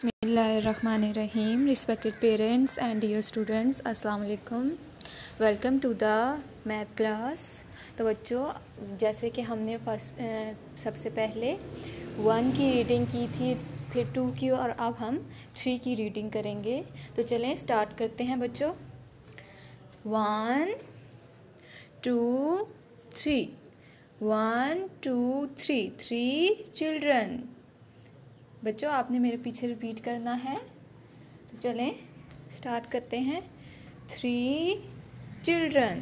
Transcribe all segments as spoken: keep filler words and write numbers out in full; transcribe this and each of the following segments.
Bismillahirrahmanirrahim. Respected parents and dear students, Assalamu alaikum. Welcome to the math class. तो बच्चों, जैसे कि हमने फर्स्ट सबसे पहले वन की रीडिंग की थी, फिर टू की, और अब हम थ्री की रीडिंग करेंगे। तो चलें स्टार्ट करते हैं बच्चों। One two three, one two three, three children. बच्चों, आपने मेरे पीछे रिपीट करना है। तो चलें स्टार्ट करते हैं। Three children,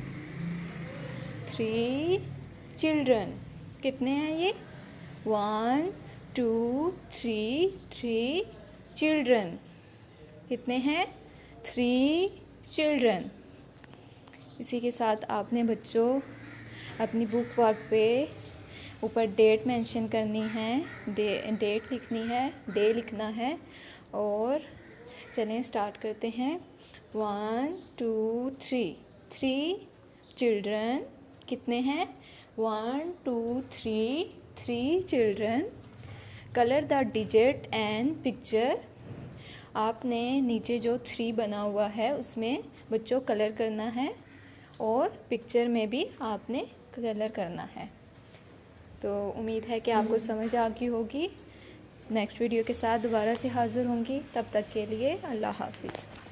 three children. कितने हैं ये? One two three, three children. कितने हैं? Three children. इसी के साथ आपने बच्चों अपनी बुक वर्क पे ऊपर डेट मेंशन करनी है, डे डेट लिखनी है, डे लिखना है। और चलें स्टार्ट करते हैं। One two three, three children. कितने हैं? One two three, three children. Colour the digit and picture. आपने नीचे जो थ्री बना हुआ है उसमें बच्चों कलर करना है, और पिक्चर में भी आपने कलर करना है। तो उम्मीद है कि आपको समझ आ गई होगी। नेक्स्ट वीडियो के साथ दोबारा से हाज़िर होंगी। तब तक के लिए अल्लाह हाफ़िज़।